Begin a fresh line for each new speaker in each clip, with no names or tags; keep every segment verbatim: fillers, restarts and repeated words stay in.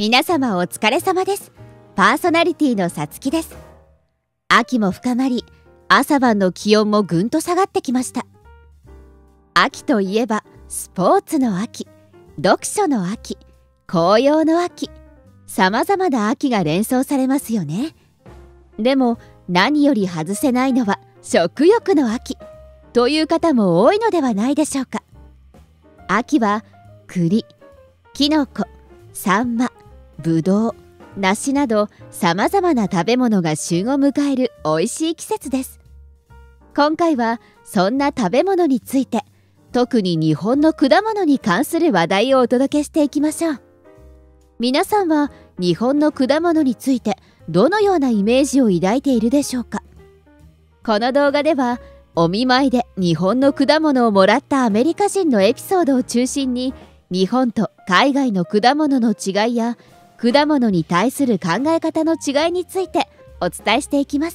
皆様お疲れ様です。パーソナリティのさつきです。秋も深まり、朝晩の気温もぐんと下がってきました。秋といえばスポーツの秋、読書の秋、紅葉の秋、さまざまな秋が連想されますよね。でも何より外せないのは食欲の秋という方も多いのではないでしょうか。秋は栗、きのこ、さんま、ぶどう、梨などさまざまな食べ物が旬を迎えるおいしい季節です。今回はそんな食べ物について、特に日本の果物に関する話題をお届けしていきましょう。皆さんは日本の果物についてどのようなイメージを抱いているでしょうか。この動画ではお見舞いで日本の果物をもらったアメリカ人のエピソードを中心に、日本と海外の果物の違いや果物に対する考え方の違いについてお伝えしていきます。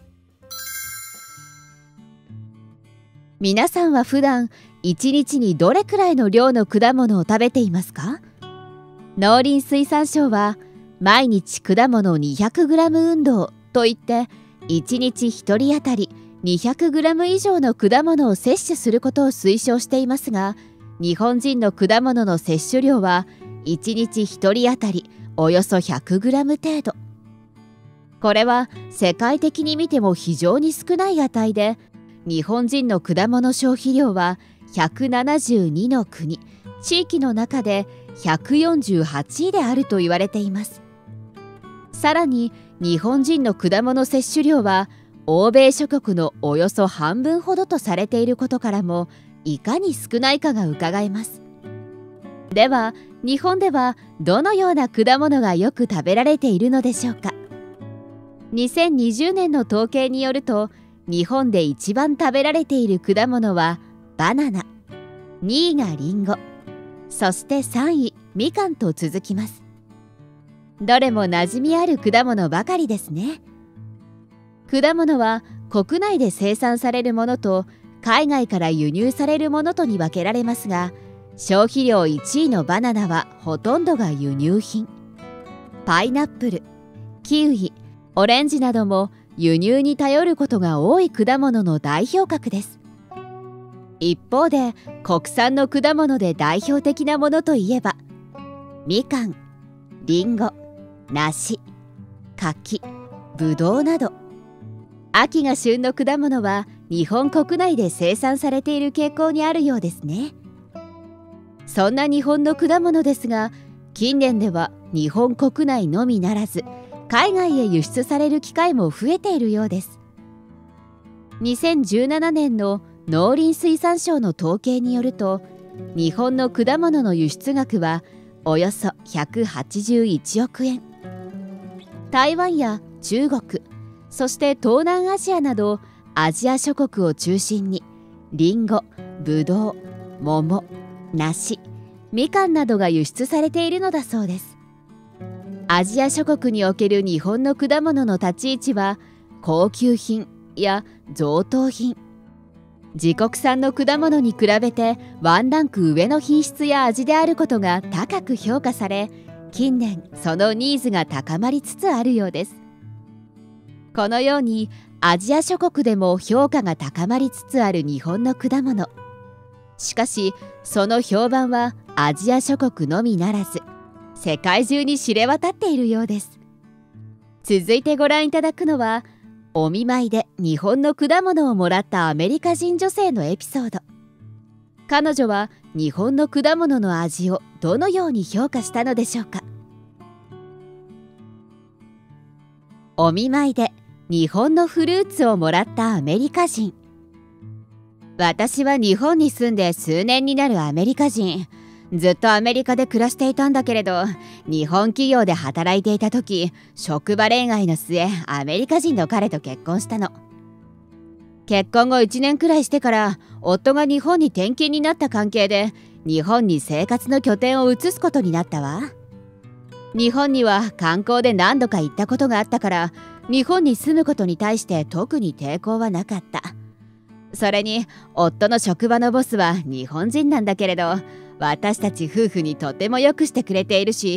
皆さんは普段いちにちにどれくらいの量の果物を食べていますか？農林水産省は毎日果物 にひゃくグラム 運動といって、いちにちひとり当たり にひゃくグラム 以上の果物を摂取することを推奨していますが、日本人の果物の摂取量はいちにちひとり当たりおよそ ひゃくグラム 程度。これは世界的に見ても非常に少ない値で、日本人の果物消費量はひゃくななじゅうにの国、地域の中でひゃくよんじゅうはちいであると言われています。さらに日本人の果物摂取量は欧米諸国のおよそ半分ほどとされていることからも、いかに少ないかがうかがえます。では日本ではどのような果物がよく食べられているのでしょうか。にせんにじゅうねんの統計によると、日本で一番食べられている果物はバナナ、にいがリンゴ、そしてさんいみかんと続きます。どれも馴染みある果物ばかりですね。果物は国内で生産されるものと海外から輸入されるものとに分けられますが、消費量いちいのバナナはほとんどが輸入品。パイナップル、キウイ、オレンジなども輸入に頼ることが多い果物の代表格です。一方で国産の果物で代表的なものといえば、みかん、りんご、梨、柿、ぶどうなど、秋が旬の果物は日本国内で生産されている傾向にあるようですね。そんな日本の果物ですが、近年では日本国内のみならず海外へ輸出される機会も増えているようです。にせんじゅうななねんの農林水産省の統計によると、日本の果物の輸出額はおよそひゃくはちじゅういちおくえん。台湾や中国、そして東南アジアなどアジア諸国を中心にリンゴ、ブドウ、桃、梨、みかんなどが輸出されているのだそうです。アジア諸国における日本の果物の立ち位置は高級品や贈答品。自国産の果物に比べてワンランク上の品質や味であることが高く評価され、近年そのニーズが高まりつつあるようです。このようにアジア諸国でも評価が高まりつつある日本の果物。しかしその評判はアジア諸国のみならず世界中に知れ渡っているようです。続いてご覧いただくのは、お見舞いで日本の果物をもらったアメリカ人女性のエピソード。彼女は日本の果物の味をどのように評価したのでしょうか。お見舞いで日本のフルーツをもらったアメリカ人。私は日本に住んで数年になるアメリカ人。ずっとアメリカで暮らしていたんだけれど、日本企業で働いていた時、職場恋愛の末アメリカ人の彼と結婚したの。結婚後いちねんくらいしてから夫が日本に転勤になった関係で、日本に生活の拠点を移すことになったわ。日本には観光で何度か行ったことがあったから、日本に住むことに対して特に抵抗はなかった。それに夫の職場のボスは日本人なんだけれど、私たち夫婦にとてもよくしてくれているし、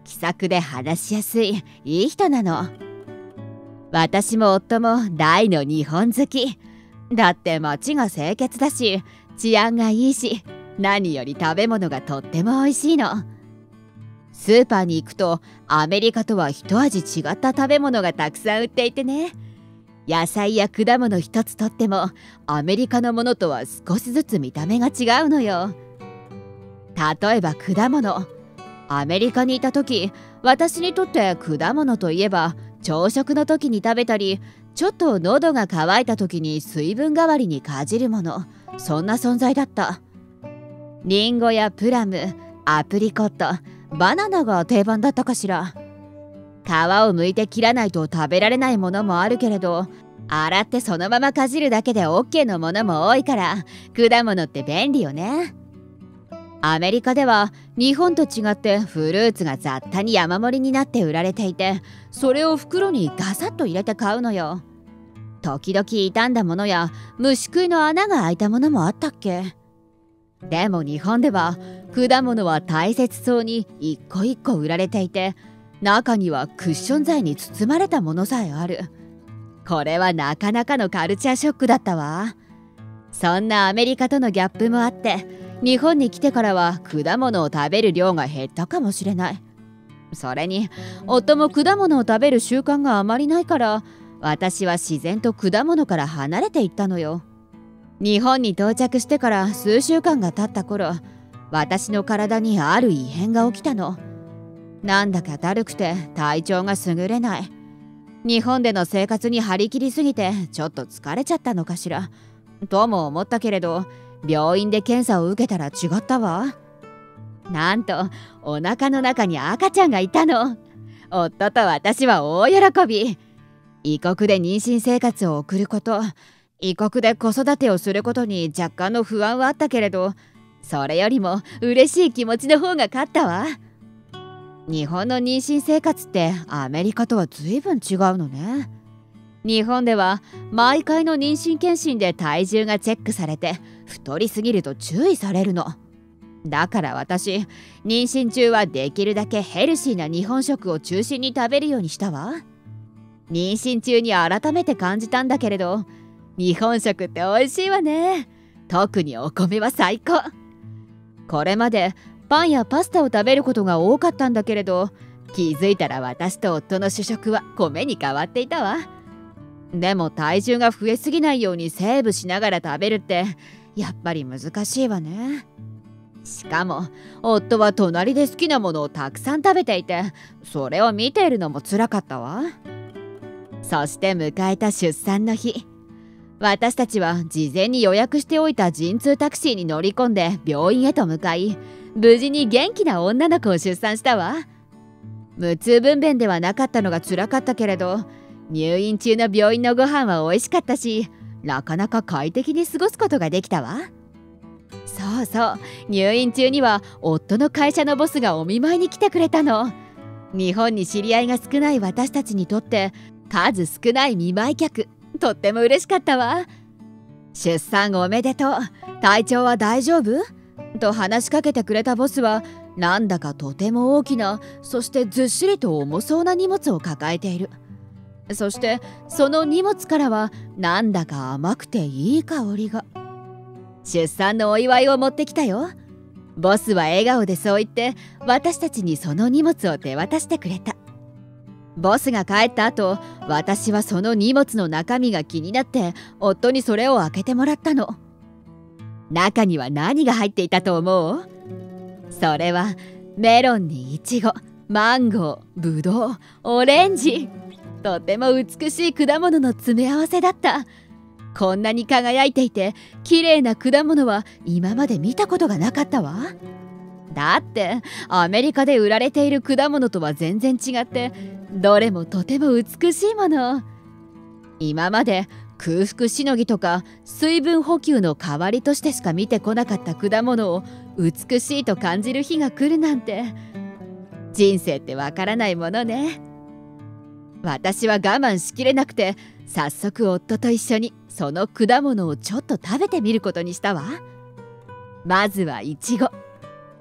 気さくで話しやすいいい人なの。私も夫も大の日本好き。だって街が清潔だし治安がいいし、何より食べ物がとっても美味しいの。スーパーに行くとアメリカとは一味違った食べ物がたくさん売っていてね。野菜や果物一つとってもアメリカのものとは少しずつ見た目が違うのよ。例えば果物。アメリカにいた時、私にとって果物といえば朝食の時に食べたり、ちょっと喉が渇いた時に水分代わりにかじるもの、そんな存在だった。リンゴやプラム、アプリコット、バナナが定番だったかしら。皮を剥いて切らないと食べられないものもあるけれど、洗ってそのままかじるだけで オーケー のものも多いから、果物って便利よね。アメリカでは日本と違ってフルーツが雑多に山盛りになって売られていて、それを袋にガサッと入れて買うのよ。時々傷んだものや虫食いの穴が開いたものもあったっけ。でも日本では果物は大切そうに一個一個売られていて、中にはクッション材に包まれたものさえある。これはなかなかのカルチャーショックだったわ。そんなアメリカとのギャップもあって、日本に来てからは果物を食べる量が減ったかもしれない。それに夫も果物を食べる習慣があまりないから、私は自然と果物から離れていったのよ。日本に到着してから数週間が経った頃、私の体にある異変が起きたの。なんだかだるくて体調が優れない。日本での生活に張り切りすぎてちょっと疲れちゃったのかしらとも思ったけれど、病院で検査を受けたら違ったわ。なんとお腹の中に赤ちゃんがいたの。夫と私は大喜び。異国で妊娠生活を送ること、異国で子育てをすることに若干の不安はあったけれど、それよりも嬉しい気持ちの方が勝ったわ。日本の妊娠生活ってアメリカとは随分違うのね。日本では毎回の妊娠検診で体重がチェックされて、太りすぎると注意されるの。だから私、妊娠中はできるだけヘルシーな日本食を中心に食べるようにしたわ。妊娠中に改めて感じたんだけれど、日本食って美味しいわね。特にお米は最高。これまでパンやパスタを食べることが多かったんだけれど、気づいたら私と夫の主食は米に変わっていたわ。でも体重が増えすぎないようにセーブしながら食べるってやっぱり難しいわね。しかも夫は隣で好きなものをたくさん食べていて、それを見ているのもつらかったわ。そして迎えた出産の日、私たちは事前に予約しておいた陣痛タクシーに乗り込んで病院へと向かい、無事に元気な女の子を出産したわ。無痛分娩ではなかったのがつらかったけれど、入院中の病院のご飯は美味しかったし、なかなか快適に過ごすことができたわ。そうそう、入院中には夫の会社のボスがお見舞いに来てくれたの。日本に知り合いが少ない私たちにとって数少ない見舞い客、とっても嬉しかったわ。出産おめでとう、体調は大丈夫？と話しかけてくれたボスは、なんだかとても大きな、そしてずっしりと重そうな荷物を抱えている。そしてその荷物からはなんだか甘くていい香りが。出産のお祝いを持ってきたよ。ボスは笑顔でそう言って私たちにその荷物を手渡してくれた。ボスが帰った後、私はその荷物の中身が気になって夫にそれを開けてもらったの。中には何が入っていたと思う？それはメロンにイチゴ、マンゴー、ブドウ、オレンジ。とても美しい果物の詰め合わせだった。こんなに輝いていて綺麗な果物は今まで見たことがなかったわ。だってアメリカで売られている果物とは全然違って、どれもとても美しいもの。今まで空腹しのぎとか水分補給の代わりとしてしか見てこなかった果物を美しいと感じる日が来るなんて、人生ってわからないものね。私は我慢しきれなくて、早速夫と一緒にその果物をちょっと食べてみることにしたわ。まずはイチゴ。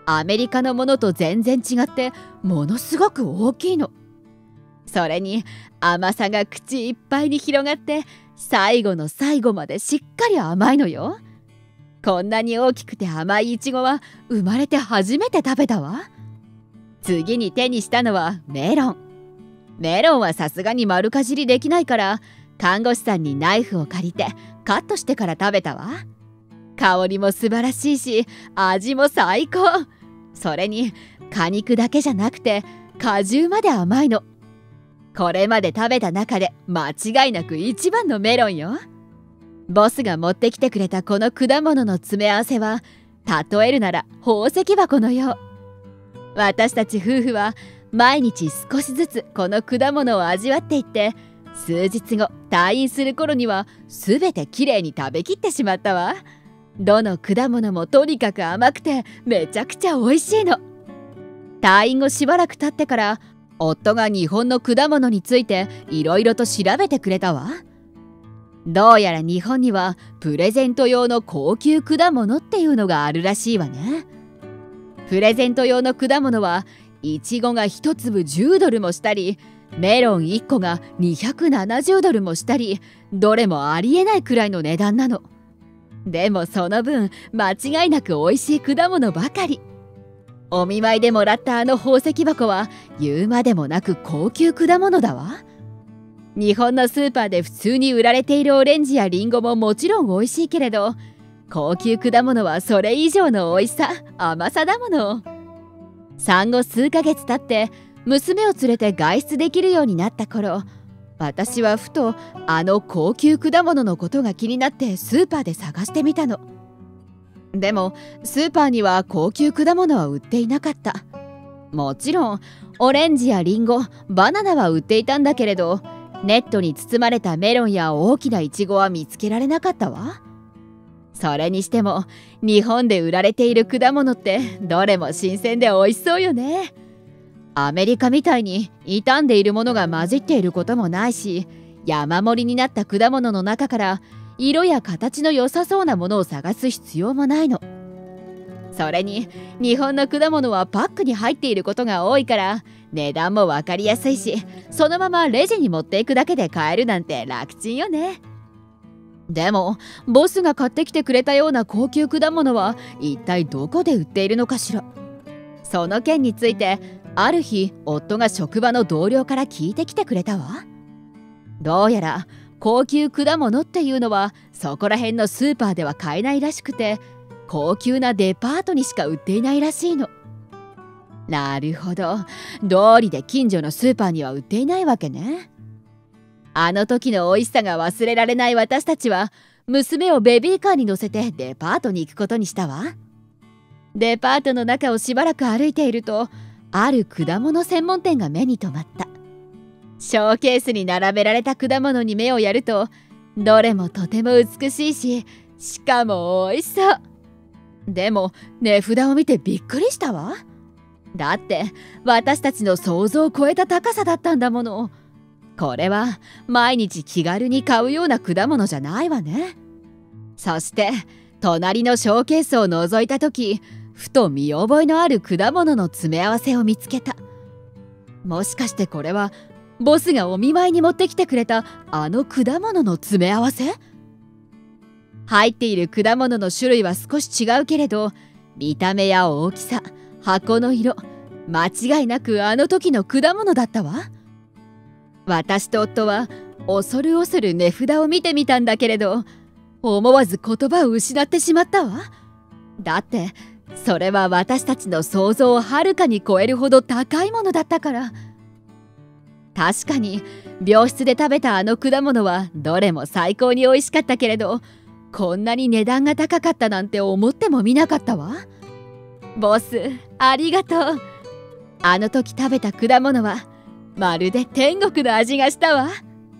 アメリカのものと全然違ってものすごく大きいの。それに甘さが口いっぱいに広がって最後の最後までしっかり甘いのよ。こんなに大きくて甘いイチゴは生まれて初めて食べたわ。次に手にしたのはメロン。メロンはさすがに丸かじりできないから看護師さんにナイフを借りてカットしてから食べたわ。香りも素晴らしいし味も最高。それに果肉だけじゃなくて果汁まで甘いの。これまで食べた中で間違いなく一番のメロンよ。ボスが持ってきてくれたこの果物の詰め合わせは例えるなら宝石箱のよう。私たち夫婦は毎日少しずつこの果物を味わっていって数日後退院する頃には全てきれいに食べきってしまったわ。どの果物もとにかく甘くてめちゃくちゃ美味しいの。退院後しばらく経ってから夫が日本の果物についていろいろと調べてくれたわ。どうやら日本にはプレゼント用の高級果物っていうのがあるらしいわね。プレゼント用の果物はイチゴが一粒じゅうドルもしたりメロンいっこがにひゃくななじゅうドルもしたりどれもありえないくらいの値段なの。でもその分間違いなく美味しい果物ばかり。お見舞いでもらったあの宝石箱は言うまでもなく高級果物だわ。日本のスーパーで普通に売られているオレンジやリンゴももちろん美味しいけれど高級果物はそれ以上の美味しさ甘さだもの。産後数ヶ月経って娘を連れて外出できるようになった頃私はふとあの高級果物のことが気になってスーパーで探してみたの。でもスーパーには高級果物は売っていなかった。もちろんオレンジやリンゴバナナは売っていたんだけれどネットに包まれたメロンや大きなイチゴは見つけられなかったわ。それにしても日本で売られている果物ってどれも新鮮で美味しそうよね。アメリカみたいに傷んでいるものが混じっていることもないし山盛りになった果物の中から色や形の良さそうなものを探す必要もないの。それに日本の果物はパックに入っていることが多いから値段も分かりやすいしそのままレジに持っていくだけで買えるなんて楽ちんよね。でもボスが買ってきてくれたような高級果物は一体どこで売っているのかしら。その件についてある日夫が職場の同僚から聞いてきてくれたわ。どうやら高級果物っていうのはそこら辺のスーパーでは買えないらしくて高級なデパートにしか売っていないらしいの。なるほど、道理で近所のスーパーには売っていないわけね。あの時の美味しさが忘れられない私たちは娘をベビーカーに乗せてデパートに行くことにしたわ。デパートの中をしばらく歩いているとある果物専門店が目に留まった。ショーケースに並べられた果物に目をやるとどれもとても美しいししかも美味しそう。でも値札を見てびっくりしたわ。だって私たちの想像を超えた高さだったんだもの。これは毎日気軽に買うような果物じゃないわね。そして隣のショーケースを覗いた時ふと見覚えのある果物の詰め合わせを見つけた。もしかしてこれはボスがお見舞いに持ってきてくれたあの果物の詰め合わせ？入っている果物の種類は少し違うけれど見た目や大きさ、箱の色、間違いなくあの時の果物だったわ。私と夫は恐る恐る値札を見てみたんだけれど思わず言葉を失ってしまったわ。だってそれは私たちの想像をはるかに超えるほど高いものだったから。確かに病室で食べたあの果物はどれも最高に美味しかったけれどこんなに値段が高かったなんて思ってもみなかったわ。ボスありがとう。あの時食べた果物はまるで天国の味がしたわ。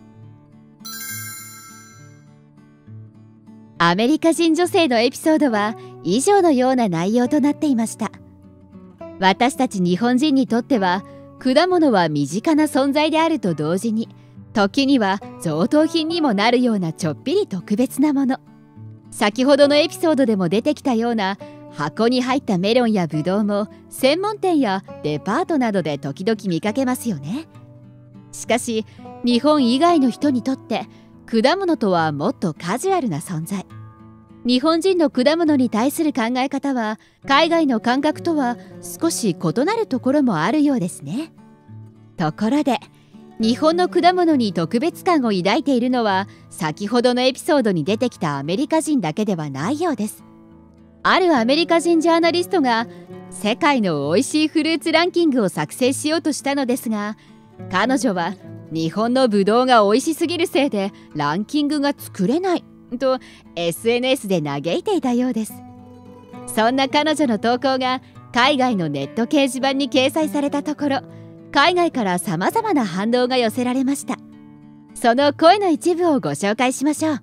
アメリカ人女性のエピソードは以上のような内容となっていました。私たち日本人にとっては果物は身近な存在であると同時に時には贈答品にもなるようなちょっぴり特別なもの。先ほどのエピソードでも出てきたような箱に入ったメロンやブドウも専門店やデパートなどで時々見かけますよね。しかし日本以外の人にとって果物とはもっとカジュアルな存在。日本人の果物に対する考え方は海外の感覚とは少し異なるところもあるようですね。ところで日本の果物に特別感を抱いているのは先ほどのエピソードに出てきたアメリカ人だけではないようです。あるアメリカ人ジャーナリストが世界の美味しいフルーツランキングを作成しようとしたのですが、彼女は日本のブドウが美味しすぎるせいでランキングが作れないと エスエヌエス で嘆いていたようです。そんな彼女の投稿が海外のネット掲示板に掲載されたところ、海外からさまざまな反応が寄せられました。その声の一部をご紹介しましょう。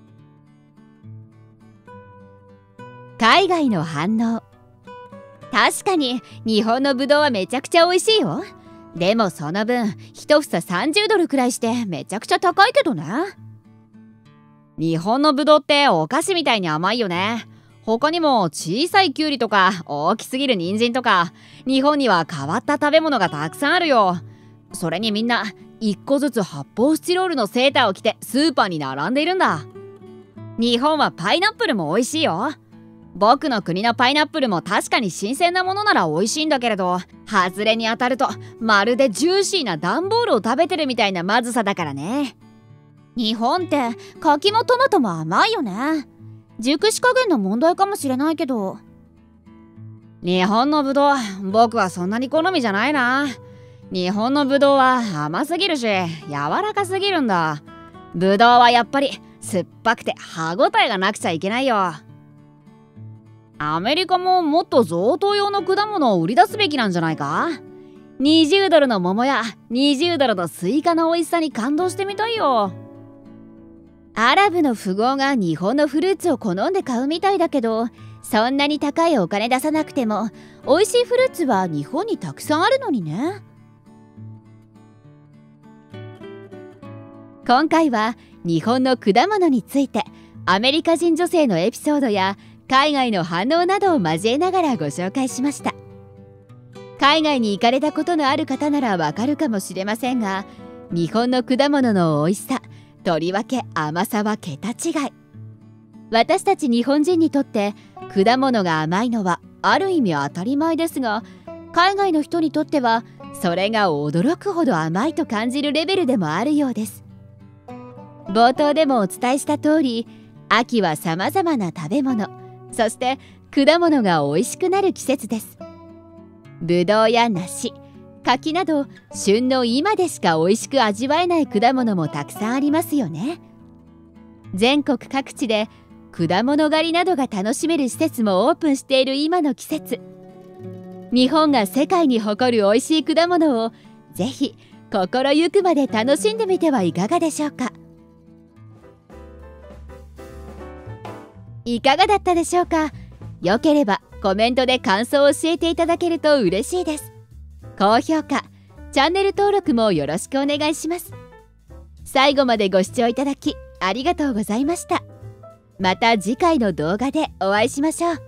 海外の反応。確かに日本のブドウはめちゃくちゃ美味しいよ。でもその分一房さんじゅうドルくらいしてめちゃくちゃ高いけどね。日本のブドウってお菓子みたいに甘いよね。他にも小さいキュウリとか大きすぎる人参とか、日本には変わった食べ物がたくさんあるよ。それにみんないっこずつ発泡スチロールのセーターを着てスーパーに並んでいるんだ。日本はパイナップルも美味しいよ。僕の国のパイナップルも確かに新鮮なものなら美味しいんだけれど、外れに当たるとまるでジューシーな段ボールを食べてるみたいなまずさだからね。日本って柿もトマトも甘いよね。熟し加減の問題かもしれないけど。日本のブドウ、僕はそんなに好みじゃないな。日本のブドウは甘すぎるし柔らかすぎるんだ。ブドウはやっぱり酸っぱくて歯ごたえがなくちゃいけないよ。アメリカももっと贈答用の果物を売り出すべきなんじゃないか。にじゅうドルの桃やにじゅうドルのスイカの美味しさに感動してみたいよ。アラブの富豪が日本のフルーツを好んで買うみたいだけど、そんなに高いお金出さなくても美味しいフルーツは日本にたくさんあるのにね。今回は日本の果物についてアメリカ人女性のエピソードや海外の反応などを交えながらご紹介しました。海外に行かれたことのある方ならわかるかもしれませんが、日本の果物の美味しさ、とりわけ甘さは桁違い。私たち日本人にとって果物が甘いのはある意味当たり前ですが、海外の人にとってはそれが驚くほど甘いと感じるレベルでもあるようです。冒頭でもお伝えした通り、秋はさまざまな食べ物、そして果物が美味しくなる季節です。ぶどうや梨、柿など旬の今でしか美味しく味わえない果物もたくさんありますよね。全国各地で果物狩りなどが楽しめる施設もオープンしている今の季節、日本が世界に誇る美味しい果物をぜひ心ゆくまで楽しんでみてはいかがでしょうか。いかがだったでしょうか。よければコメントで感想を教えていただけると嬉しいです。高評価、チャンネル登録もよろしくお願いします。最後までご視聴いただきありがとうございました。また次回の動画でお会いしましょう。